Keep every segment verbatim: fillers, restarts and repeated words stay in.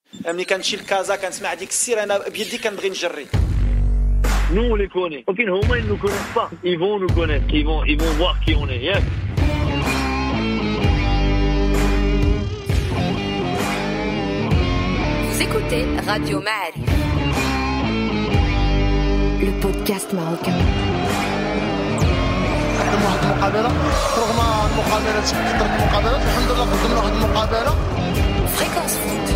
ملي كنمشي لكازا كنسمع هذيك السير انا بيدي كنبغي نجري. Nous on les connaît. Ok, au moins ils nous connaissent pas. Ils vont nous connaître. Ils vont, ils vont voir qui on est. Yeah. Vous écoutez Radio Ma'arif, le podcast marocain. واحد المقابله رغم المقابلات كثرت المقابلات الحمد لله قدمنا واحد المقابله. Fréquence Foot.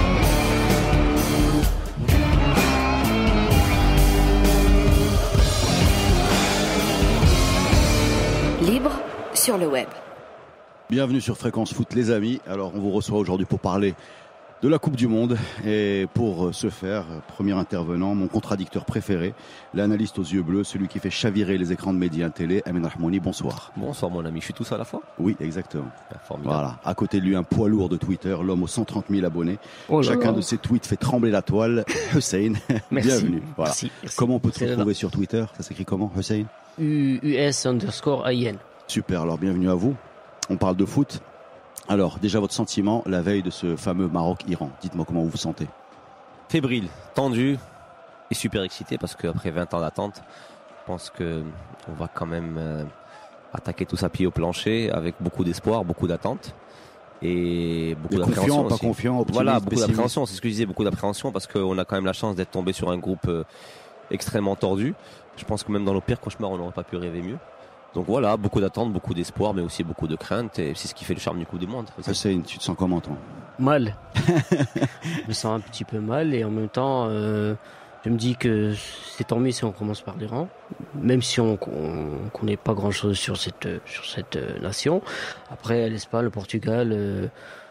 Libre sur le web. Bienvenue sur Fréquence Foot les amis. Alors on vous reçoit aujourd'hui pour parler de la Coupe du Monde et pour ce faire, premier intervenant, mon contradicteur préféré, l'analyste aux yeux bleus, celui qui fait chavirer les écrans de médias télé, Amen Rahmouni, bonsoir. Bonsoir mon ami, je suis tous à la fois. Oui, exactement. Ah, formidable. Voilà, à côté de lui un poids lourd de Twitter, l'homme aux cent trente mille abonnés. Oh là Chacun là. de ses tweets fait trembler la toile. Hussein, bienvenue. Voilà. Merci, merci. Comment on peut te C'est retrouver là. sur Twitter? Ça s'écrit comment, Hussein? U S underscore A I N. Super, alors bienvenue à vous. On parle de foot. Alors, déjà votre sentiment la veille de ce fameux Maroc-Iran. Dites-moi comment vous vous sentez. Fébrile, tendu et super excité parce qu'après vingt ans d'attente, je pense que on va quand même euh, attaquer tous à pied au plancher avec beaucoup d'espoir, beaucoup d'attente et beaucoup Mais d'appréhension confiant, pas aussi. confiant, optimiste, Voilà, beaucoup pessimiste. d'appréhension, c'est ce que je disais, beaucoup d'appréhension parce qu'on a quand même la chance d'être tombé sur un groupe euh, extrêmement tordu. Je pense que même dans nos pires cauchemars, on n'aurait pas pu rêver mieux. Donc voilà, beaucoup d'attente, beaucoup d'espoir, mais aussi beaucoup de crainte et c'est ce qui fait le charme du Coupe du Monde. Hussein, tu te sens comment toi? Mal. Je me sens un petit peu mal et en même temps, euh, je me dis que c'est tant mieux si on commence par l'Iran, même si on ne connaît pas grand-chose sur cette, sur cette euh, nation. Après, l'Espagne, le Portugal, euh,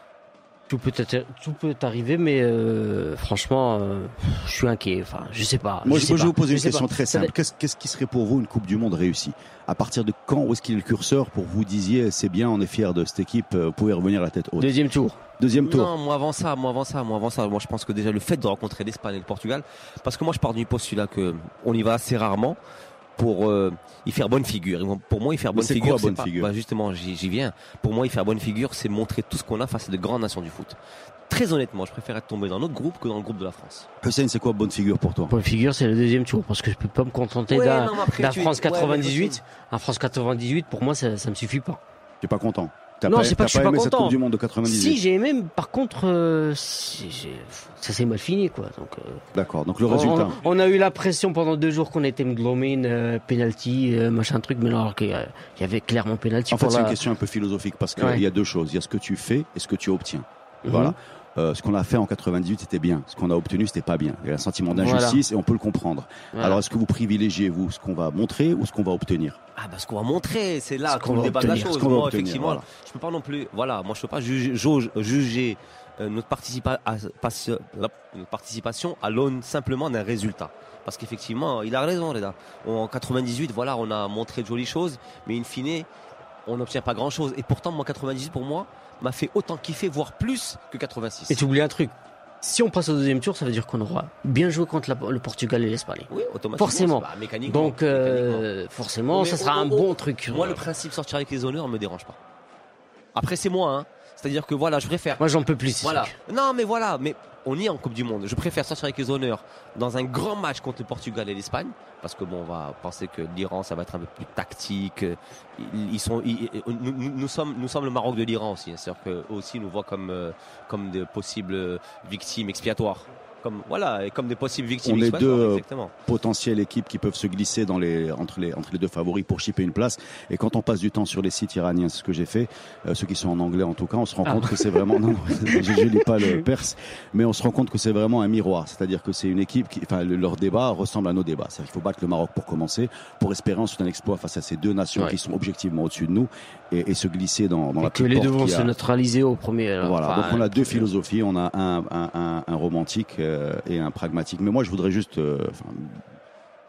tout peut, être, tout peut arriver, mais euh, franchement, euh, je suis inquiet. Enfin, je sais pas. Moi, je, je, sais moi, je pas. vais vous poser Je une sais question pas. très Ça simple. Qu'est-ce, qu'est-ce qui serait pour vous une Coupe du Monde réussie? À partir de quand, où est-ce qu'il est le curseur pour vous disiez c'est bien, on est fiers de cette équipe, euh, vous pouvez revenir à la tête haute? Deuxième tour. Deuxième tour. Non, moi avant ça, moi avant ça, moi avant ça, moi je pense que déjà le fait de rencontrer l'Espagne et le Portugal, parce que moi je pars du postulat que on y va assez rarement pour euh, y faire bonne figure. Pour moi, y faire Mais bonne c'est figure, quoi, bonne pas, figure bah justement, j'y, j'y viens. Pour moi, y faire bonne figure, c'est montrer tout ce qu'on a face à de grandes nations du foot. Très honnêtement, je préfère être tombé dans notre groupe que dans le groupe de la France. Hussein, c'est quoi bonne figure pour toi? Bonne figure, c'est le deuxième tour parce que je peux pas me contenter Ouais, d'un, non, mais après, d'un tu- France ouais, mais quatre-vingt-dix-huit. Un France quatre-vingt-dix-huit, pour moi, ça, ça me suffit pas. Tu n'es pas content? T'as Non, pas, c'est pas t'as que je suis pas aimé cette content. Coupe du Monde de quatre-vingt-dix-huit? Si, j'ai aimé, mais par contre, euh, c'est- j'ai- ça s'est mal fini, quoi. Donc, euh, D'accord, donc le résultat. on, on a eu la pression pendant deux jours qu'on était mglomine, euh, penalty, euh, machin truc, mais alors qu'il y, a- il y avait clairement penalty. En fait, pour c'est la... une question un peu philosophique parce qu'il Ouais. y a deux choses. Il y a ce que tu fais et ce que tu obtiens. Mhm. Voilà. Euh, ce qu'on a fait en quatre-vingt-dix-huit, c'était bien. Ce qu'on a obtenu, c'était pas bien. Il y a un sentiment d'injustice et on peut le comprendre. Voilà. Alors, est-ce que vous privilégiez, vous, ce qu'on va montrer ou ce qu'on va obtenir? Ah bah ce qu'on va montrer, c'est là Ce qu'on qu'on va débat de la obtenir, chose. ce qu'on va Moi, obtenir, effectivement, voilà. je peux pas non plus. Voilà, moi je peux pas juger, jauge- juger euh, notre, participa- à- pas- notre participation à l'aune simplement d'un résultat. Parce qu'effectivement, il a raison, les gars. En quatre-vingt-dix-huit, voilà, on a montré de jolies choses, mais in fine, on n'obtient pas grand-chose. Et pourtant, moi, quatre-vingt-dix-huit pour moi m'a fait autant kiffer, voire plus que quatre-vingt-six. Et tu oublies un truc. Si on passe au deuxième tour, ça veut dire qu'on aura bien joué contre la- le Portugal et l'Espagne. Oui, automatiquement. Forcément. Bah, mécaniquement. Donc, euh, mécaniquement. forcément, Mais ça sera oh, un oh, bon oh, truc. Moi, le principe sortir avec les honneurs me dérange pas. Après, c'est moi, hein. C'est-à-dire que voilà, je préfère. Moi, j'en peux plus. ce Voilà. truc. Non, mais voilà, mais on y est en Coupe du Monde. Je préfère sortir avec les honneurs dans un grand match contre le Portugal et l'Espagne, parce que bon, on va penser que l'Iran, ça va être un peu plus tactique. Ils, ils sont, ils- nous, nous- nous sommes, nous sommes le Maroc de l'Iran aussi. C'est-à-dire qu'eux aussi nous voient comme, euh, comme de possibles victimes expiatoires. Comme voilà, et comme des possibles victimes On est expiatoires, deux, euh, exactement. Potentielles équipes qui peuvent se glisser dans les, entre, les, entre les deux favoris pour chipper une place. Et quand on passe du temps sur les sites iraniens, c'est ce que j'ai fait, euh, ceux qui sont en anglais en tout cas, on se rend Ah. compte que c'est vraiment... Non, non, je, je lis pas le perse, mais on se rend compte que c'est vraiment un miroir. C'est-à-dire que c'est une équipe qui... Enfin, le- leur débat ressemble à nos débats. C'est-à-dire qu'il faut battre le Maroc pour commencer, pour espérer ensuite un exploit face à ces deux nations Ouais. qui sont objectivement au-dessus de nous et, et se glisser dans, dans Et la que petite les porte deux vont qui se a- neutraliser au premier. alors, Voilà, enfin, donc on a deux euh, philosophies, on a un, un, un, un romantique euh, et un pragmatique. Mais moi, je voudrais juste euh, enfin,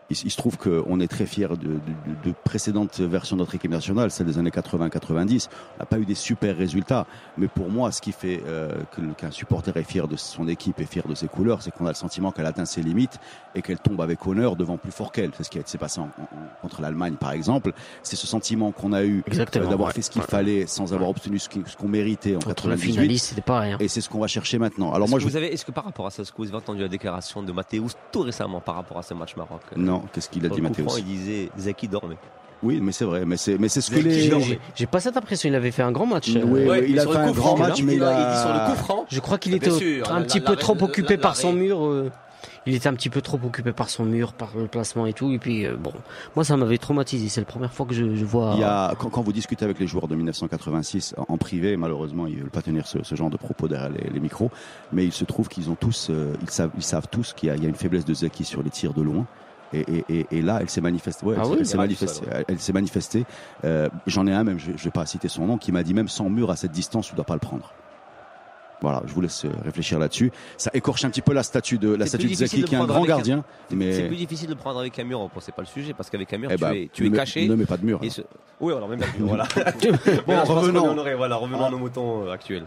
il, il se trouve qu'on est très fiers de, de, de précédentes versions de notre équipe nationale, celle des années quatre-vingts quatre-vingt-dix. On n'a pas eu des super résultats, mais pour moi, ce qui fait euh, que, qu'un supporter est fier de son équipe et fier de ses couleurs, c'est qu'on a le sentiment qu'elle atteint ses limites et qu'elle tombe avec honneur devant plus fort qu'elle. C'est ce qui s'est passé en, en, contre l'Allemagne, par exemple. C'est ce sentiment qu'on a eu euh, d'avoir ouais. fait ce qu'il ouais. fallait sans avoir obtenu ce, qui, ce qu'on méritait en contre quatre-vingt-dix-huit. Le finaliste, c'était pas rien. Et c'est ce qu'on va chercher maintenant. Alors est-ce moi, que je vous avez, est-ce que par rapport à ça, est-ce que vous avez entendu la déclaration de Mathéus tout récemment par rapport à ce match Maroc? Non, qu'est-ce qu'il a Dans dit, le coup Mathéus? franc, il disait Zaki dormait. Oui, mais c'est vrai, mais c'est, mais c'est ce que Zaki les. dormait. J'ai, j'ai pas cette impression, il avait fait un grand match. Oui, euh, oui, Ouais, il mais a sur fait le un coup grand franc, match, il mais il a- a. il dit sur le coup franc. Je crois qu'il Bien était au- sûr, un la- petit la- peu la- trop la- occupé la- par la- son mur. euh, Il était un petit peu trop occupé par son mur, par le placement et tout. Et puis, euh, bon, moi, ça m'avait traumatisé. C'est la première fois que je, je vois. Il y a, quand, quand vous discutez avec les joueurs de mille neuf cent quatre-vingt-six en, en privé, malheureusement, ils veulent pas tenir ce, ce genre de propos derrière les, les micros, mais il se trouve qu'ils ont tous, euh, ils savent, ils savent tous qu'il y a, il y a une faiblesse de Zaki sur les tirs de loin. Et, et, et, et là, elle s'est manifestée. Ouais, Ah elle, oui, elle s'est il y a manifestée. pas de ça, Elle, elle s'est manifestée. Euh, j'en ai un même, je, je vais pas citer son nom, qui m'a dit même sans mur à cette distance, tu dois pas le prendre. Voilà, je vous laisse réfléchir là-dessus. Ça écorche un petit peu la statue de la C'est statue plus de Zaki, difficile de qui est un prendre grand avec un- gardien. Mais C'est plus difficile de prendre avec un mur, bon, c'est pas le sujet, parce qu'avec un mur, eh tu ben, es, tu es ne- caché. Ne mets pas de mur. Et alors. ce- Oui, alors même pas de mur, voilà. Bon, Mais là, je pense revenons. qu'on en aurait, voilà, revenons à nos moutons euh, actuels.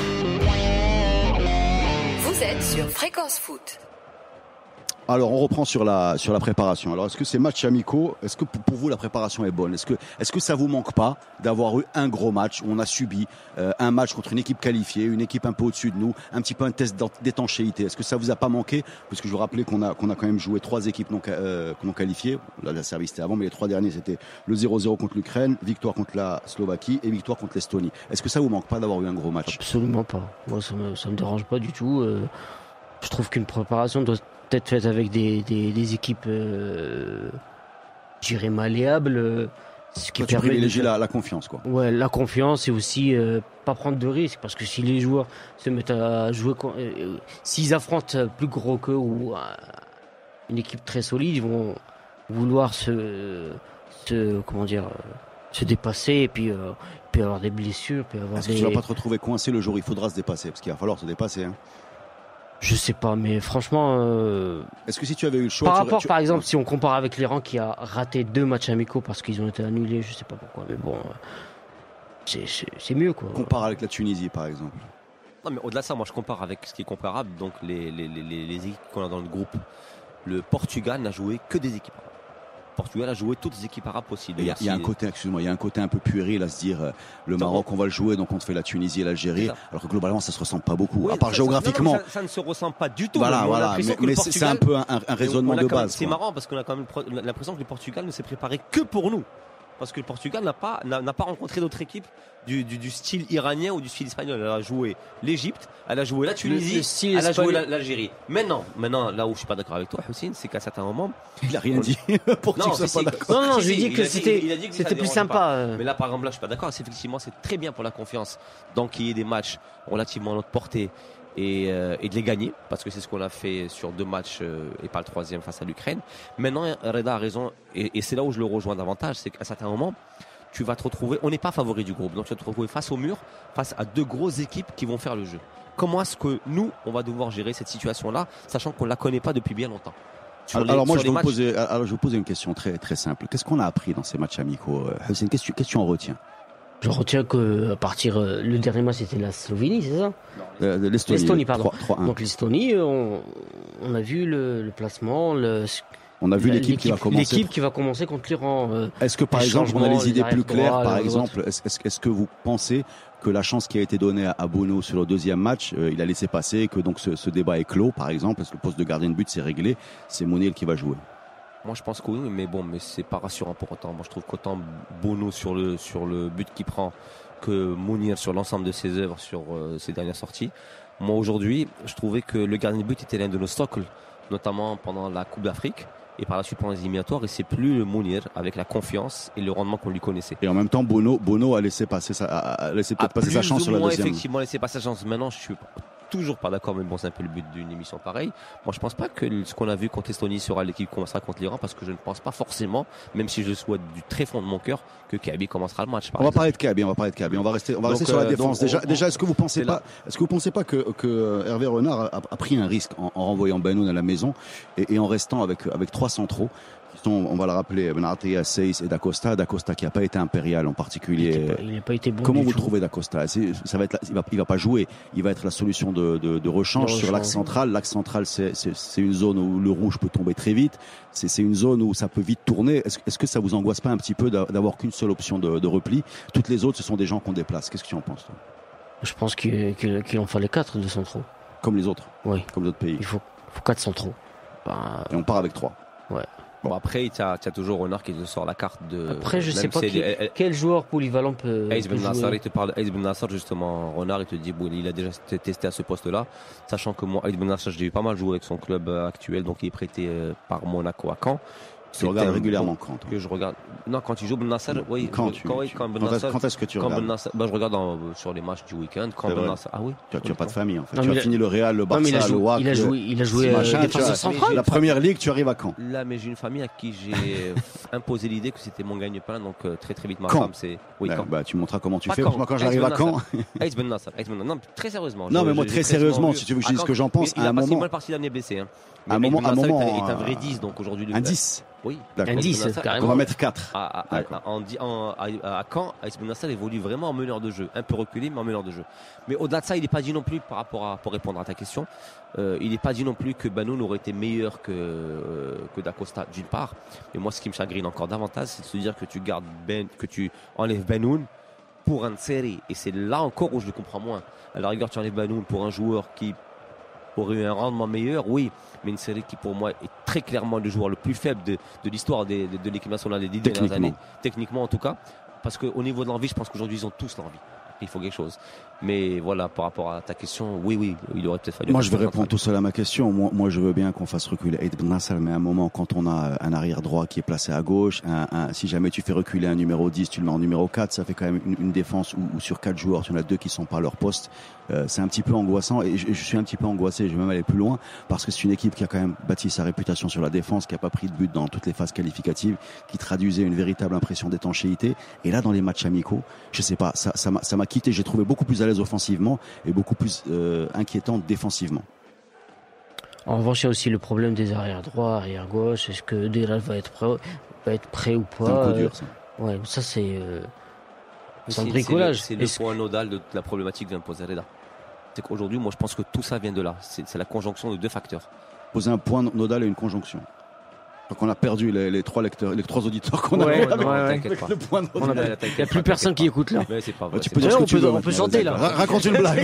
Vous êtes sur Fréquence Foot. Alors, on reprend sur la sur la préparation. Alors, est-ce que ces matchs amicaux, est-ce que pour, pour vous la préparation est bonne? Est-ce que est-ce que ça vous manque pas d'avoir eu un gros match où on a subi euh, un match contre une équipe qualifiée, une équipe un peu au-dessus de nous, un petit peu un test d'étanchéité? Est-ce que ça vous a pas manqué? Parce que je vous rappelais qu'on a qu'on a quand même joué trois équipes non euh, non qualifiées. Là, la Serbie c'était avant, mais les trois derniers c'était le zéro zéro contre l'Ukraine, victoire contre la Slovaquie et victoire contre l'Estonie. Est-ce que ça vous manque pas d'avoir eu un gros match? Absolument pas. Moi, ça me, ça me dérange pas du tout. Euh, je trouve qu'une préparation doit être faite avec des, des, des équipes, euh, je dirais, malléables. euh, Ce qui Toi, tu permet de privilégies faire- la, la confiance, quoi. Ouais, la confiance et aussi euh, pas prendre de risques, parce que si les joueurs se mettent à jouer, con- euh, euh, s'ils affrontent plus gros qu'eux ou euh, une équipe très solide, ils vont vouloir se, se comment dire, euh, se dépasser et puis euh, il peut y avoir des blessures, il peut y avoir Est-ce que des... tu vas pas te retrouver coincé le jour où il faudra se dépasser? Parce qu'il va falloir se dépasser. Hein. Je sais pas, mais franchement, euh, Est-ce que si tu avais eu le choix, par tu aurais- rapport, tu- par exemple, si on compare avec l'Iran qui a raté deux matchs amicaux parce qu'ils ont été annulés, je sais pas pourquoi, mais bon, euh, c'est, c'est, c'est mieux quoi. compare avec la Tunisie, par exemple. Non, mais au-delà de ça, moi, je compare avec ce qui est comparable, donc les, les, les, les équipes qu'on a dans le groupe. Le Portugal n'a joué que des équipes arabes. Le Portugal a joué toutes les équipes arabes possibles. Il y, a, il y a un côté, excuse-moi, il y a un côté un peu puéril à se dire euh, le Non. Maroc on va le jouer donc on te fait la Tunisie et l'Algérie, C'est ça. alors que globalement ça se ressemble pas beaucoup, Oui, à part ça- géographiquement. Ça, non, mais ça, ça ne se ressent pas du tout. Voilà, mais on a voilà, l'impression mais, que le mais c'est c'est un Portugal- peu un, un raisonnement on a de quand même- base. C'est quoi. marrant parce qu'on a quand même pro- l'impression que le Portugal ne s'est préparé que pour nous. Parce que le Portugal n'a pas, n'a, n'a pas rencontré d'autres équipes du, du, du style iranien ou du style espagnol. Elle a joué l'Égypte, elle a joué la Tunisie, Le- le style elle a joué espagnol. la- l'Algérie. Maintenant, maintenant, là où je suis pas d'accord avec toi, Houssine, c'est qu'à certains moments. Il a rien dit pour que tu Non, sois si, pas si. d'accord. Non, non, Si, je lui si, dis il que a dit- c'était, il a dit que ça c'était plus dérangeait sympa. pas. euh. Mais là, par exemple, là, je suis pas d'accord. C'est effectivement, c'est très bien pour la confiance. Donc, qu'il y ait des matchs relativement à notre portée et, euh, et de les gagner, parce que c'est ce qu'on a fait sur deux matchs euh, et pas le troisième face à l'Ukraine. Maintenant, Reda a raison, et, et c'est là où je le rejoins davantage, c'est qu'à certains moments, tu vas te retrouver, on n'est pas favori du groupe, donc tu vas te retrouver face au mur, face à deux grosses équipes qui vont faire le jeu. Comment est-ce que nous, on va devoir gérer cette situation-là, sachant qu'on ne la connaît pas depuis bien longtemps? Sur Alors, les- alors moi sur je vais, les vous matchs- poser, alors je vais vous poser une question très très simple. Qu'est-ce qu'on a appris dans ces matchs amicaux, euh, Hussein? Qu'est-ce que tu- qu'est-ce que tu en retiens? Je retiens que à partir euh, le dernier match c'était la Slovénie, c'est ça? Euh, de L'Estonie, L'Estonie, pardon. trois- trois un. Donc l'Estonie, on, on a vu le, le placement, le, On a vu la- l'équipe qui va commencer. l'équipe qui va commencer contre l'Iran. euh, Est-ce que par les exemple, on a changements, les idées les plus arrières claires, droits, par les exemple, est-ce, est-ce- est-ce que vous pensez que la chance qui a été donnée à, à Bono sur le deuxième match, euh, il a laissé passer, que donc ce, ce débat est clos, par exemple, est-ce que le poste de gardien de but c'est réglé, c'est Mounier qui va jouer? Moi, je pense que oui, mais bon, mais c'est pas rassurant pour autant. Moi, je trouve qu'autant Bono sur le sur le but qu'il prend que Mounir sur l'ensemble de ses œuvres sur euh, ses dernières sorties. Moi, aujourd'hui, je trouvais que le gardien de but était l'un de nos socles, notamment pendant la Coupe d'Afrique et par la suite pendant les éliminatoires. Et c'est plus le Mounir avec la confiance et le rendement qu'on lui connaissait. Et en même temps, Bono, Bono a laissé passer sa, a a laissé peut-être A passer plus sa chance ou sur la moins deuxième. effectivement laisser passer sa chance. Maintenant, je suis toujours pas d'accord, mais bon, c'est un peu le but d'une émission pareille. Moi, je pense pas que ce qu'on a vu contre l'Estonie sera l'équipe qui commencera contre l'Iran, parce que je ne pense pas forcément, même si je le souhaite du très fond de mon cœur, que Kaby commencera le match. Par On va exemple. parler de Kaby, on va parler de Kaby. On va rester, on va Donc, rester sur la euh, défense. donc, déjà, on- déjà, est-ce que vous pensez c'est pas, là. est-ce que vous pensez pas que, que Hervé Renard a, a pris un risque en, en renvoyant Benoun à la maison et, et en restant avec avec trois centraux qui On va le rappeler, Ben Artia, Seyss et Dacosta. Dacosta qui n'a pas été impérial en particulier. Il n'a pas, pas été bon. Comment vous tout. trouvez Dacosta? C'est, ça va être, la, il va, il va pas jouer. Il va être la solution de, de, de rechange sur l'axe central. L'axe central, c'est, c'est, c'est une zone où le rouge peut tomber très vite. C'est, c'est une zone où ça peut vite tourner. Est-ce, est-ce que ça vous angoisse pas un petit peu d'avoir qu'une seule option de, de repli? Toutes les autres, ce sont des gens qu'on déplace. Qu'est-ce que tu en penses, toi? Je pense qu'il, qu'il, qu'il en fallait quatre de centraux. Comme les autres. Oui. Comme les autres pays. Il faut, faut quatre centraux. Ben, et on part avec trois. Ouais. Bon, après, tu as toujours Renard qui te sort la carte de. Après, je sais pas qui, elle, quel joueur polyvalent peut. Aïs Ben Nassar, il te parle Aïs Ben Nassar, justement. Renard, il te dit, bon, il a déjà testé à ce poste-là. Sachant que moi, Aïs Ben Nassar, j'ai eu pas mal joué avec son club actuel, donc il est prêté par Monaco à Caen. Tu regardes régulièrement quand que je regarde. Non, quand il joue Ben Nassar, oui. Quand, tu, quand, tu, quand, ben quand, Nassar, quand est-ce que tu regardes? Ben Nassar, ben, je regarde dans, sur les matchs du week-end. Quand Ben Nassar, ah oui. Tu n'as pas de famille en fait. Non, tu as a... fini le Real, le Barça, non, il a joué, le W A C. Il a joué, il a joué machin, défenseur central. La première ligue, tu arrives à Caen. Là, mais j'ai une famille à qui j'ai imposé l'idée que c'était mon gagne-pain, donc euh, très très vite ma Caen. femme c'est. Oui, bah, Caen. Bah, tu montreras comment tu pas fais. Caen. Moi, quand j'arrive à Caen. Aïs Ben Nassar, non, très sérieusement. Non, je, mais moi, je, très sérieusement, si tu veux que je dise ce que j'en pense, à un moment. Il a pas mal parti l'année blessé. À un moment, un moment, est un vrai dix, donc aujourd'hui. Un dix. Oui, un dix, carrément. On va mettre quatre. À, à, à, en, en, à, à Caen, Aïs Ben Nassar évolue vraiment en meneur de jeu, un peu reculé, mais en meneur de jeu. Mais au-delà de ça, il n'est pas dit non plus par rapport à, pour répondre à ta question, euh, il n'est pas dit non plus que Banoun aurait été meilleur que euh, que Dacosta d'une part. Et moi, ce qui me chagrine encore davantage, c'est de se dire que tu gardes Ben, que tu enlèves Banoun pour un série. Et c'est là encore où je le comprends moins. À la rigueur, tu enlèves Banoun pour un joueur qui aurait eu un rendement meilleur, oui, mais une série qui pour moi est très clairement le joueur le plus faible de, de l'histoire de, de, de l'équipe nationale des dix dernières années, techniquement en tout cas, parce qu'au niveau de l'envie, je pense qu'aujourd'hui ils ont tous l'envie. Il faut quelque chose. Mais voilà, par rapport à ta question, oui, oui, il aurait peut-être fallu. Moi, je vais répondre tout seul à ma question. Moi, moi je veux bien qu'on fasse reculer Aïs Ben Nassar, mais à un moment, quand on a un arrière droit qui est placé à gauche, un, un, si jamais tu fais reculer un numéro dix, tu le mets en numéro quatre, ça fait quand même une, une défense où, où sur quatre joueurs, tu en as deux qui sont pas à leur poste. Euh, c'est un petit peu angoissant et je, je suis un petit peu angoissé. Je vais même aller plus loin parce que c'est une équipe qui a quand même bâti sa réputation sur la défense, qui a pas pris de but dans toutes les phases qualificatives, qui traduisait une véritable impression d'étanchéité. Et là, dans les matchs amicaux, je sais pas, ça, ça m'a, ça m'a quitté. J'ai trouvé beaucoup plus à l'aise offensivement et beaucoup plus euh, inquiétant défensivement. En revanche, il y a aussi le problème des arrières droits, arrière gauche. Est-ce que Delal va être prêt, va être prêt ou pas? C'est un coup dur, ça. Euh, ouais, ça c'est. Euh, c'est un bricolage. C'est le, c'est le point nodal de la problématique que vient de poser Reda. C'est qu'aujourd'hui, moi, je pense que tout ça vient de là. C'est, c'est la conjonction de deux facteurs. Poser un point nodal et une conjonction. Donc on a perdu les, les trois lecteurs, les trois auditeurs qu'on ouais, avait. Ouais, avec ouais. le point nodal. Il n'y a plus personne qui écoute là. Mais c'est pas vrai. Tu peux dire on, ce que peut, tu veux, on peut chanter là. Raconte une blague.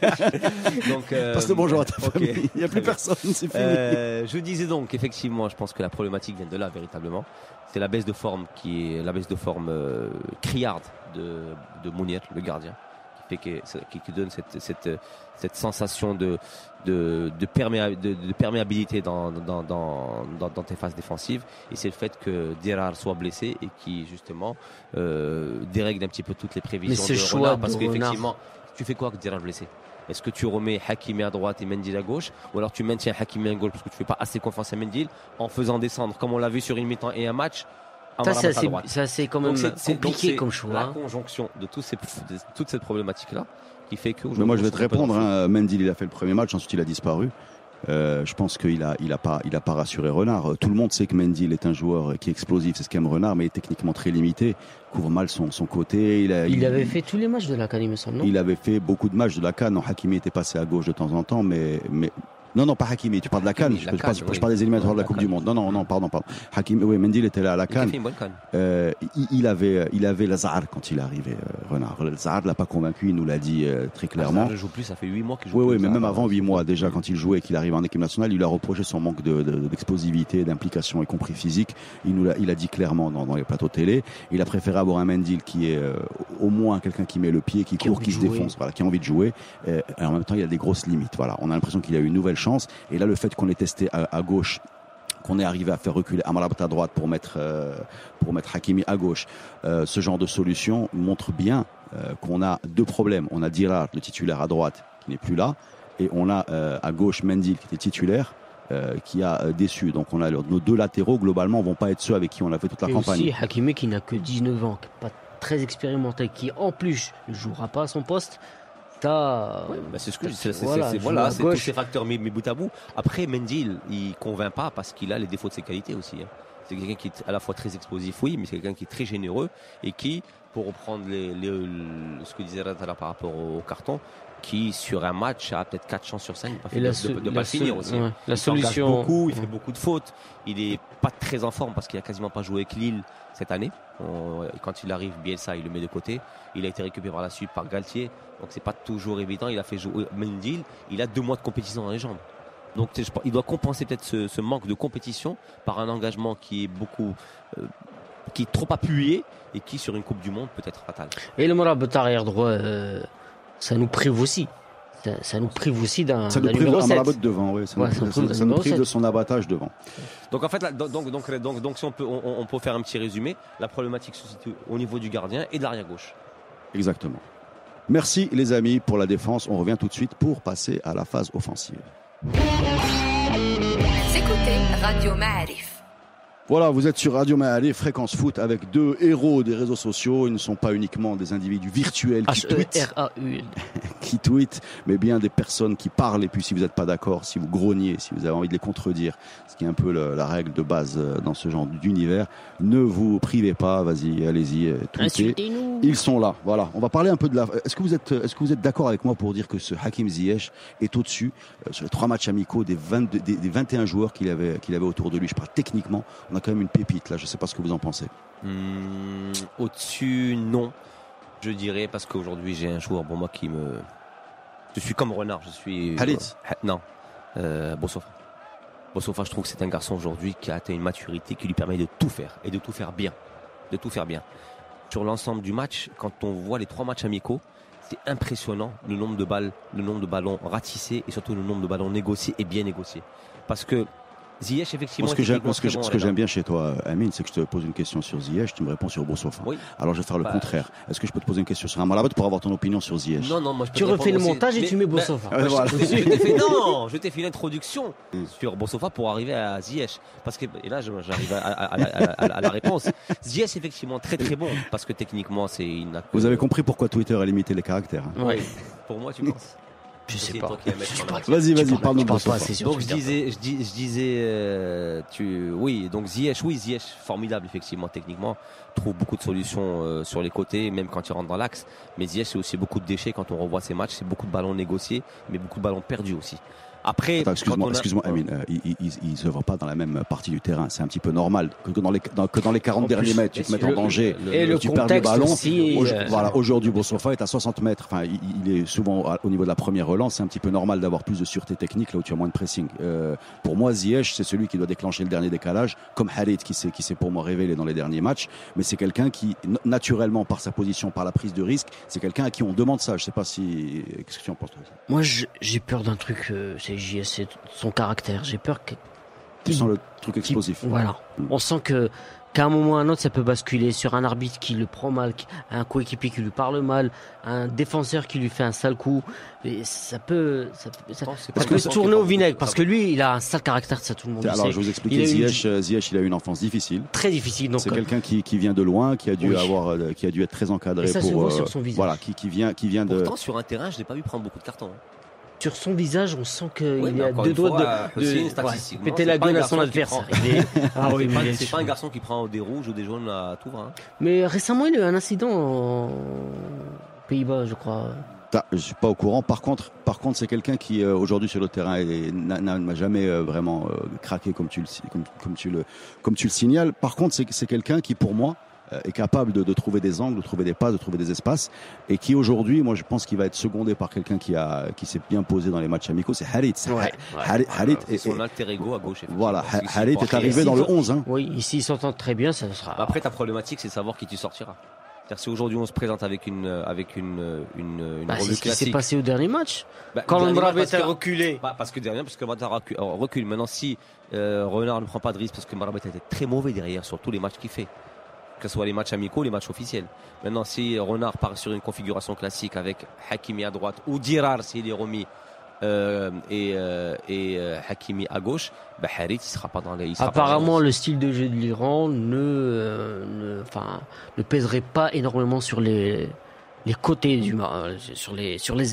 Donc, euh, passe le bonjour à ta okay. famille. Il n'y a plus personne, c'est fini. Euh, je disais donc, effectivement, je pense que la problématique vient de là véritablement. C'est la baisse de forme qui est la baisse de forme euh, criarde de, de Mounir, le gardien, qui fait que, qui, qui donne cette, cette, cette sensation de, de, de, perméa, de, de perméabilité dans, dans, dans, dans, dans tes phases défensives. Et c'est le fait que Dirar soit blessé et qui justement euh, dérègle un petit peu toutes les prévisions Mais de choix Renard, de parce Renard. qu'effectivement, tu fais quoi avec Dirar blessé? Est-ce que tu remets Hakimi à droite et Mendy à gauche, ou alors tu maintiens Hakimi à gauche parce que tu fais pas assez confiance à Mendy en faisant descendre, comme on l'a vu sur une mi-temps et un match, ça c'est assez, c'est assez quand même donc c'est, compliqué donc comme choix. La conjonction de, tous ces, de toute cette problématique là qui fait que. Mais moi je vais te répondre. Hein, Mendy il a fait le premier match, ensuite il a disparu. Euh, je pense qu'il a, il a pas, il a pas rassuré Renard. Tout le monde sait que Mendy il est un joueur qui est explosif, c'est ce qu'aime Renard, mais il est techniquement très limité. Couvre mal son, son côté. Il, a, il, il avait fait tous les matchs de la CAN, il me semble, non? Il avait fait beaucoup de matchs de la CAN. Non, Hakimi était passé à gauche de temps en temps, mais, mais non, non, pas Hakimi. Tu parles de la CAN. Je, je, je, oui. je parle des éliminatoires de la Coupe du Monde. Non, non, non, pardon, pardon. Hakimi, oui, Mendy il était là à la CAN. Il a fait une bonne CAN. Euh, il, il avait, il avait Lazare quand il est arrivé. Euh, Renard, Lazare l'a pas convaincu. Il nous l'a dit euh, très clairement. Lazare ne joue plus. Ça fait huit mois qu'il joue. Oui, plus oui, mais même avant huit mois déjà, quand il jouait et qu'il arrivait en équipe nationale, il a reproché son manque de, de, d'explosivité, d'implication, y compris physique. Il nous l'a, il a dit clairement dans, dans les plateaux télé. Il a préféré avoir un Mendy qui est euh, au moins quelqu'un qui met le pied, qui, qui court, qui se jouer. défonce, voilà, qui a envie de jouer. Euh, et en même temps, il a des grosses limites. Voilà, on a l'impression qu'il a eu une nouvelle chance. Et là, le fait qu'on ait testé à, à gauche, qu'on est arrivé à faire reculer Amrabat à droite pour mettre euh, pour mettre Hakimi à gauche, euh, ce genre de solution montre bien euh, qu'on a deux problèmes. On a Dirar, le titulaire à droite, qui n'est plus là, et on a euh, à gauche Mendy qui était titulaire, euh, qui a euh, déçu. Donc on a nos deux latéraux globalement vont pas être ceux avec qui on a fait toute la et campagne. Aussi Hakimi qui n'a que dix-neuf ans, qui n'est pas très expérimenté, qui en plus ne jouera pas à son poste. Ça, ouais, bah c'est ce que c'est, c'est, voilà, c'est, c'est, voilà, c'est tous ces facteurs mis, mis bout à bout. Après, Mendy, il, il convainc pas parce qu'il a les défauts de ses qualités aussi. Hein. C'est quelqu'un qui est à la fois très explosif, oui, mais c'est quelqu'un qui est très généreux et qui, pour reprendre les, les, les, ce que disait Rata par rapport au, au carton, qui sur un match a peut-être quatre chances sur cinq de ne pas, pas le finir aussi. Ouais, la il solution. Beaucoup, il fait ouais. beaucoup de fautes. Il est pas très en forme parce qu'il a quasiment pas joué avec Lille cette année. On, quand il arrive, Bielsa, il le met de côté. Il a été récupéré par la suite par Galtier, donc c'est pas toujours évident. Il a fait jouer Mendil. Il a deux mois de compétition dans les jambes. Donc il doit compenser peut-être ce, ce manque de compétition par un engagement qui est beaucoup, euh, qui est trop appuyé et qui sur une Coupe du Monde peut être fatal. Et le Mourabit arrière droit, euh, ça nous prive aussi. Ça, ça nous prive aussi d'un, ça d'un nous prive numéro d'un sept. Mourabit devant, oui. Ça, ouais, nous, ça, ça, ça nous prive de son abattage devant. Donc en fait, là, donc, donc, donc, donc, donc si on peut, on, on peut faire un petit résumé, la problématique se situe au niveau du gardien et de l'arrière gauche. Exactement. Merci les amis pour la défense. On revient tout de suite pour passer à la phase offensive. Écoutez Radio Ma'arif. Voilà, vous êtes sur Radio Ma'arif, Fréquence Foot, avec deux héros des réseaux sociaux. Ils ne sont pas uniquement des individus virtuels qui tweetent, R A U qui tweetent, mais bien des personnes qui parlent. Et puis si vous n'êtes pas d'accord, si vous grognez, si vous avez envie de les contredire, ce qui est un peu le, la règle de base dans ce genre d'univers, ne vous privez pas, vas-y, allez-y, tweetez. Ils sont là, voilà. On va parler un peu de la... Est-ce que vous êtes, est-ce que vous êtes d'accord avec moi pour dire que ce Hakim Ziyech est au-dessus, euh, sur les trois matchs amicaux, des, vingt-deux, des, des vingt et un joueurs qu'il avait, qu'il avait autour de lui? Je parle techniquement, on a quand même une pépite là, je ne sais pas ce que vous en pensez. Mmh, au-dessus, non, je dirais, parce qu'aujourd'hui j'ai un joueur pour moi qui me... Je suis comme Renard, je suis... Halit euh, Non, euh, Bossofa. Bossofa, je trouve que c'est un garçon aujourd'hui qui a atteint une maturité qui lui permet de tout faire, et de tout faire bien. De tout faire bien. Sur l'ensemble du match, quand on voit les trois matchs amicaux, c'est impressionnant le nombre de balles, le nombre de ballons ratissés et surtout le nombre de ballons négociés et bien négociés. Parce que Ziyech, effectivement, ce que, j'aime, ce que, bon, ce que j'aime bien chez toi, Amine, c'est que je te pose une question sur Ziyech, tu me réponds sur Bossofa. Oui. Alors je vais faire le bah, contraire. Est-ce que je peux te poser une question sur Amrabat pour avoir ton opinion sur Ziyech? Non, non, moi je peux tu refais le aussi. montage et mais, tu mets Bossofa. Bah, voilà. je, je t'ai fait, non, je t'ai fait une introduction mm. sur Bossofa pour arriver à Ziyech. Parce que, et là, j'arrive à, à, à, à, à, à la réponse. Ziyech, effectivement, très très bon. Parce que techniquement, c'est une. Vous avez compris pourquoi Twitter a limité les caractères. Hein. Oui. Pour moi, tu penses? Je sais pas. Vas-y, vas-y, parle-nous de Bossofa. Donc je disais, je, dis, je disais, euh, tu, oui, donc Ziyech, oui, Ziyech, formidable effectivement techniquement, trouve beaucoup de solutions euh, sur les côtés, même quand il rentre dans l'axe. Mais Ziyech, c'est aussi beaucoup de déchets quand on revoit ses matchs, c'est beaucoup de ballons négociés, mais beaucoup de ballons perdus aussi. Après, Attends, excuse-moi, a... excuse-moi, Amine, euh, il, il, il se voit pas dans la même partie du terrain. C'est un petit peu normal que dans les, dans, que dans les quarante en derniers plus, mètres, tu te mettes en danger, le, et le tu perds le ballon. Aussi, Au, euh, voilà, aujourd'hui, Bossofa est à soixante mètres. Enfin, il, il est souvent au niveau de la première relance. C'est un petit peu normal d'avoir plus de sûreté technique là où tu as moins de pressing. Euh, pour moi, Ziyech, c'est celui qui doit déclencher le dernier décalage, comme Harit qui s'est, qui s'est pour moi révélé dans les derniers matchs. Mais c'est quelqu'un qui, naturellement, par sa position, par la prise de risque, c'est quelqu'un à qui on demande ça. Je sais pas si, qu'est-ce que tu en penses, toi? Moi, je, j'ai peur d'un truc, euh, c'est J S, c'est son caractère. J'ai peur que. Tu sens le truc explosif. Voilà. Mm. On sent que qu'à un moment ou à un autre, ça peut basculer sur un arbitre qui le prend mal, un coéquipier qui lui parle mal, un défenseur qui lui fait un sale coup. Et ça peut, ça, ça, non, ça peut se tourner au vinaigre parce que lui, il a un sale caractère, ça tout le monde le sait. Alors, je vous explique, Ziyech, une... Ziyech, il a eu une enfance difficile. Très difficile. Donc, c'est quelqu'un qui, qui vient de loin, qui a dû oui. avoir, qui a dû être très encadré et ça pour. Se voit euh, sur son visage. Voilà, qui, qui vient, qui vient de. Pourtant, sur un terrain, je l'ai pas vu prendre beaucoup de cartons. Hein. Sur son visage, on sent qu'il oui, y a deux doigts de, de, de ouais, péter la gueule à son adversaire. Est... ah, oui, c'est, pas, c'est pas un garçon qui prend des rouges ou des jaunes à tout. Hein. Mais récemment, il a eu un incident aux Pays-Bas, je crois. Je suis pas au courant. Par contre, par contre, c'est quelqu'un qui euh, aujourd'hui sur le terrain est, n'a, n'a jamais euh, vraiment euh, craqué comme tu le, comme, comme tu le, comme tu le signales. Par contre, c'est, c'est quelqu'un qui, pour moi, est capable de, de trouver des angles, de trouver des passes, de trouver des espaces, et qui aujourd'hui, moi je pense qu'il va être secondé par quelqu'un qui a qui s'est bien posé dans les matchs amicaux, c'est Harit. Ouais, Harit, ouais, Harit c'est son alter ego à gauche. Voilà, Harit est arrivé dans le onze. Hein. Oui, ici ils s'entendent très bien, ça sera. Après, ta problématique, c'est de savoir qui tu sortiras. C'est-à-dire si aujourd'hui on se présente avec une avec une une, une bah, revue c'est classique. Ce qui s'est passé au dernier match. Bah, quand Amrabat a reculé. Bah, parce que derrière, parce que Amrabat recule. Maintenant, si euh, Renard ne prend pas de risque, parce que Amrabat a été très mauvais derrière sur tous les matchs qu'il fait. Que ce soit les matchs amicaux, les matchs officiels. Maintenant, si Renard part sur une configuration classique avec Hakimi à droite ou Dirar s'il est remis euh, et, euh, et euh, Hakimi à gauche, bah, Harit il sera pas dans les. Il sera Apparemment, pas le style de jeu de l'Iran ne, euh, ne, enfin, ne pèserait pas énormément sur les les côtés du sur les sur les ailes.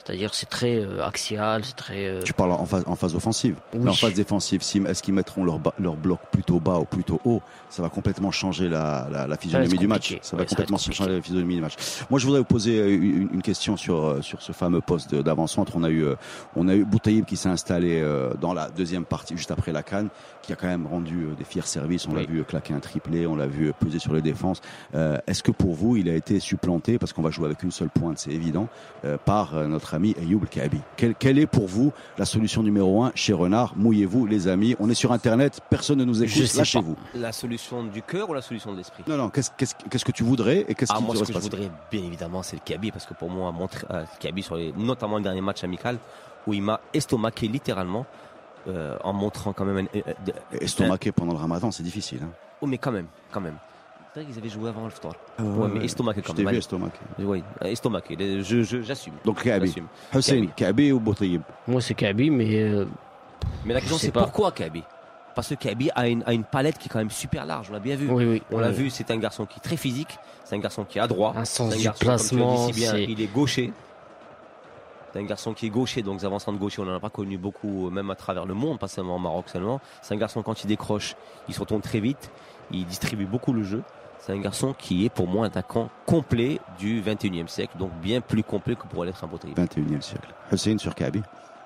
C'est-à-dire c'est très euh, axial, c'est très. Euh... Tu parles en phase, en phase offensive. Oui. Mais en phase défensive, si, est-ce qu'ils mettront leur, ba- leur bloc plutôt bas ou plutôt haut? Ça va complètement changer la, la, la physionomie du match. Ça va ouais, complètement ça va changer la physionomie du match. Moi, je voudrais vous poser une, une question sur sur ce fameux poste d'avant-centre. On a eu on a eu Boutaïb qui s'est installé dans la deuxième partie, juste après la CAN, qui a quand même rendu des fiers services. On oui. l'a vu claquer un triplé, on l'a vu peser sur les défenses. Euh, est-ce que pour vous, il a été supplanté, parce qu'on va jouer avec une seule pointe, c'est évident, euh, par notre ami Ayoub El-Kaabi? Quelle, quelle est pour vous la solution numéro un chez Renard? Mouillez-vous, les amis. On est sur Internet, personne ne nous écoute. Lâchez-vous. La solution du cœur ou la solution de l'esprit? Non, non. Qu'est-ce, qu'est-ce, qu'est-ce que tu voudrais et qu'est-ce ah, qui moi, te ce que je passer? voudrais, bien évidemment, c'est le Kaabi, parce que pour moi, montrer euh, Kaabi sur les, notamment le dernier match amical, où il m'a estomaqué littéralement, euh, en montrant quand même. Un, un, estomaqué un... pendant le Ramadan, c'est difficile. Hein. Oh, mais quand même, quand même. C'est vrai qu'ils avaient joué avant le Ftar. Euh, ouais, ouais, mais estomaqué quand même. Je t'ai vu estomaqué. Oui, estomaqué. Je, je, j'assume. Donc Kaabi. Hussein, Kaabi ou Boutaïb? Moi, c'est Kaabi, mais. Euh, mais la question, c'est pas. Pourquoi Kaabi? Parce que Kaabi a une, a une palette qui est quand même super large. On l'a bien vu. Oui, oui, on oui. l'a vu. C'est un garçon qui est très physique. C'est un garçon qui est adroit. Un sens un du garçon, placement. Comme tu dis si bien, c'est... il est gaucher. C'est un garçon qui est gaucher, donc les avant-centres gauchers, on n'en a pas connu beaucoup, même à travers le monde, pas seulement au Maroc seulement. C'est un garçon, quand il décroche, il se retourne très vite. Il distribue beaucoup le jeu. C'est un garçon qui est pour moi un attaquant complet du vingt et unième siècle, donc bien plus complet que pourrait l'être un Boutaïb. vingt et unième siècle. Hussein sur Kaabi?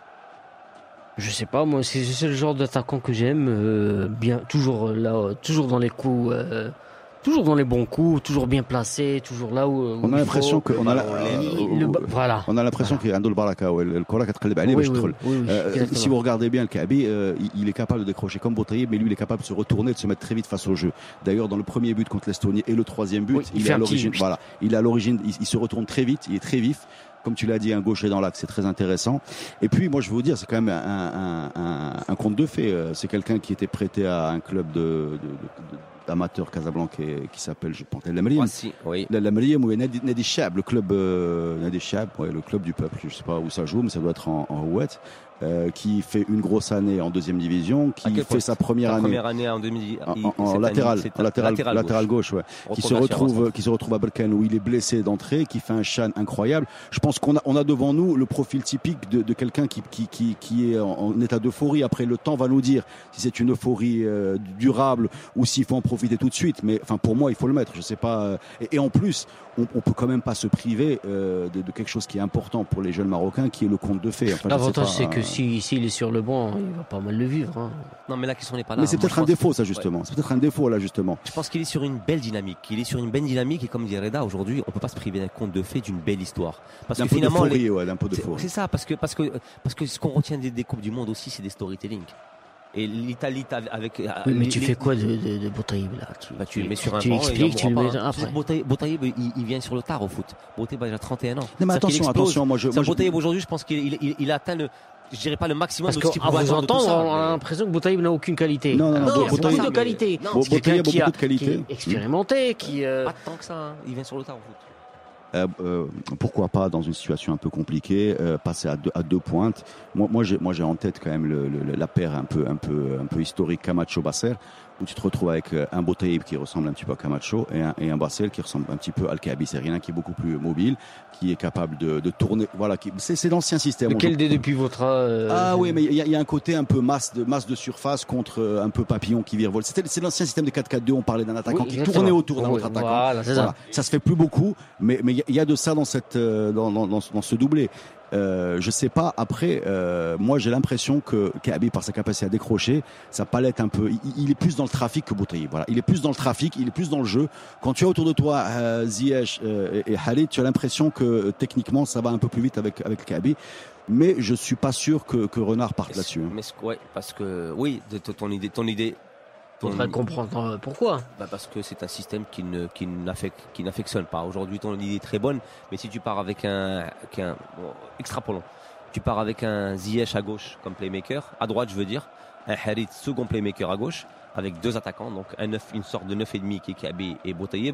Je sais pas, moi c'est, c'est le genre d'attaquant que j'aime, euh, bien, toujours là, toujours dans les coups, euh, toujours dans les bons coups, toujours bien placé, toujours là où. On où a l'impression que on a, la, le, voilà. On a l'impression qu'il y a un baraka ou le Kora qui تقلب عليه باش تدخل. Si vous regardez bien le Kaabi, euh, il est capable de décrocher comme Boutaïb, mais lui il est capable de se retourner, de se mettre très vite face au jeu. D'ailleurs dans le premier but contre l'Estonie et le troisième but, oui, il, il est à l'origine. Petit... Voilà, il est à l'origine, il, il se retourne très vite, il est très vif. Comme tu l'as dit, un gaucher dans l'axe, c'est très intéressant. Et puis, moi, je veux vous dire, c'est quand même un, un, un, un conte de fées. C'est quelqu'un qui était prêté à un club de, de, de, d'amateurs casablancais qui s'appelle, je pense, El Lamriem. Ah, si, oui. El Lamriem, oui, Nadi, Nadi Chab, le club, euh, Nadi Chab, ouais, le club du peuple. Je sais pas où ça joue, mais ça doit être en, en Rouette. Euh, qui fait une grosse année en deuxième division, qui fait sa première sa année, première année en, deux mille, en, en latéral, année, en latéral, latéral, latéral gauche, gauche ouais. qui se retrouve, qui se retrouve à Berkane où il est blessé d'entrée, qui fait un chan incroyable. Je pense qu'on a, on a devant nous le profil typique de, de quelqu'un qui, qui, qui, qui est en, en état d'euphorie. Après, le temps va nous dire si c'est une euphorie euh, durable ou s'il faut en profiter tout de suite. Mais enfin, pour moi, il faut le mettre. Je sais pas. Et, et en plus, on, on peut quand même pas se priver euh, de, de quelque chose qui est important pour les jeunes Marocains, qui est le conte de fées. Enfin, l'avantage, pas, c'est que euh... si, s'il est sur le banc, il va pas mal le vivre. Hein. Non, mais la question n'est pas là. Mais c'est Moi, peut-être un défaut, que... ça justement. Ouais. C'est peut-être un défaut là justement. Je pense qu'il est sur une belle dynamique. Il est sur une belle dynamique et comme dit Reda, aujourd'hui, on peut pas se priver d'un conte de fées, d'une belle histoire. Parce d'un que peu finalement, d'euphorie, les... ouais, d'un peu d'euphorie. C'est, c'est ça, parce que parce que parce que ce qu'on retient des, des coupes du monde aussi, c'est des storytelling. Et l'Italie avec. Oui, mais tu les, fais quoi de, de, de Boutaïb là? Tu, bah, tu le mets sur un tu banc. Expliques, tu le mets après. Boutaïb, il, il vient sur le tard au foot. Boutaïb, il a trente et un ans. Non, mais attention, attention, moi je. Moi, Boutaïb aujourd'hui, je pense qu'il il, il, il a atteint le. Je dirais pas le maximum parce de ce qu'il peut pourrait attendre. Parce qu'à vous entendre, on a mais... l'impression que Boutaïb n'a aucune qualité. Non, non, non, non Boutaïb, Boutaïb a beaucoup de qualité. Non, c'est quelqu'un qui a beaucoup de qualité. Qui est expérimenté, qui. Euh... Pas tant que ça. Hein. Il vient sur le tard au foot. Euh, euh, pourquoi pas dans une situation un peu compliquée euh, passer à deux, à deux pointes. Moi, moi, j'ai, moi, j'ai en tête quand même le, le, la paire un peu, un peu, un peu historique Camacho-Basser, où tu te retrouves avec un Boutaïb qui ressemble un petit peu à Camacho et un, et un Bassel qui ressemble un petit peu à Al-Kaabi. C'est rien qui est beaucoup plus mobile, qui est capable de, de tourner. Voilà, qui, c'est, c'est l'ancien système. Lequel des deux pivoteras euh... Ah oui, mais il y, y a un côté un peu masse de masse de surface contre euh, un peu papillon qui virevolte. C'était c'est l'ancien système de quatre quatre deux. On parlait d'un attaquant oui, qui tournait autour d'un oui, autre attaquant. Voilà, c'est voilà. ça. Ça se fait plus beaucoup, mais mais il y, y a de ça dans cette euh, dans, dans, dans dans ce doublé. Euh, je sais pas. Après, euh, moi, j'ai l'impression que Kaabi, par sa capacité à décrocher, sa palette un peu, il, il est plus dans le trafic que Boutaïb. Voilà, il est plus dans le trafic, il est plus dans le jeu. Quand tu as autour de toi euh, Ziyech euh, et, et Khalid, tu as l'impression que techniquement, ça va un peu plus vite avec avec Kaabi. Mais je suis pas sûr que, que Renard parte mais là-dessus. Hein. Mais ouais, parce que oui, de, de, ton idée, ton idée. On va comprendre pourquoi. Bah parce que c'est un système qui ne qui n'affecte qui n'affectionne pas. Aujourd'hui, ton idée est très bonne, mais si tu pars avec un, qu'un bon, extrapolons, tu pars avec un Ziyech à gauche comme playmaker, à droite je veux dire, un Harit second playmaker à gauche, avec deux attaquants, donc un neuf, une sorte de neuf et demi qui est Kaabi et Boutaïb.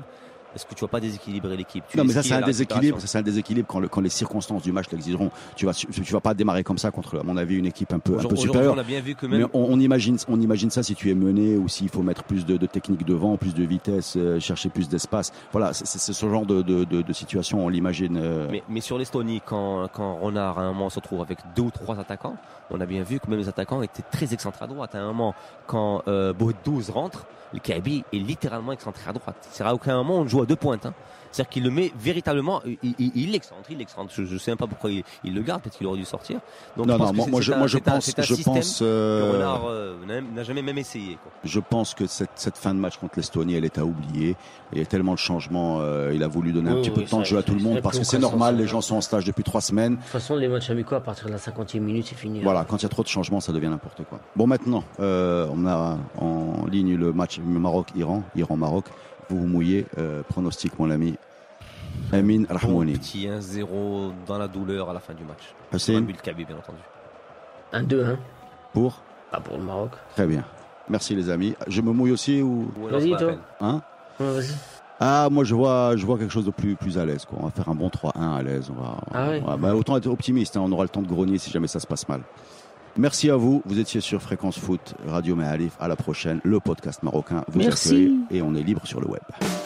est-ce que tu vas pas déséquilibrer l'équipe? Tu Non, mais ça, esquives c'est un la déséquilibre. récupération. Ça, c'est un déséquilibre quand, le, quand les circonstances du match l'exigeront. Tu vas, tu, tu vas pas démarrer comme ça contre, à mon avis, une équipe un peu, un peu Aujourd'hui, supérieure. on a bien vu que Mais même. on, on imagine, on imagine ça si tu es mené ou s'il faut mettre plus de, de technique devant, plus de vitesse, euh, chercher plus d'espace. Voilà, c'est, c'est ce genre de, de, de, de situation, on l'imagine. Euh... Mais, mais sur l'Estonie, quand, quand Renard à un moment se retrouve avec deux ou trois attaquants, on a bien vu que même les attaquants étaient très excentrés à droite. À un moment, quand euh, douze rentre, le Kaby est littéralement excentré à droite. C'est à aucun moment on joue à deux pointes. Hein. C'est-à-dire qu'il le met véritablement, il, il, il l'excentre, il l'excentre. Je ne sais même pas pourquoi il, il le garde, peut-être qu'il aurait dû sortir. Donc, non, je pense non, que moi, c'est, moi, c'est je, un, moi je c'est un, pense, c'est un je système pense, euh, que Renard euh, n'a, n'a jamais même essayé. Quoi. Je pense que cette, cette fin de match contre l'Estonie, elle est à oublier. Il y a tellement de changements. Euh, il a voulu donner un Oui, petit oui, peu de temps ça, de jeu à tout le monde ça, parce que ça, c'est ça, normal. ça, Les ça. gens sont en stage depuis trois semaines. De toute façon, les matchs amicaux, à partir de la cinquantième minute, c'est fini. Voilà, quand il y a trop de changements, ça devient n'importe quoi. Bon, maintenant, euh, on a en ligne le match Maroc-Iran, Iran-Maroc. Vous vous mouillez, euh, pronostic, mon ami. Amin Rahmouni. Petit un zéro dans la douleur à la fin du match. Hussein. Un but de Kaby, bien entendu. un deux un. Pour Pas pour le Maroc. Très bien. Merci les amis. Je me mouille aussi ou Ouais, Vas-y, non, c'est pas la toi. peine. hein Ouais, vas-y. Ah, moi je vois, je vois quelque chose de plus, plus à l'aise. Quoi. On va faire un bon trois un à l'aise. On va, Ah ouais. on va- bah, autant être optimiste. Hein. On aura le temps de grogner si jamais ça se passe mal. Merci à vous. Vous étiez sur Fréquence Foot, Radio Ma'arif. À la prochaine. Le podcast marocain vous Merci. accueille et on est libre sur le web.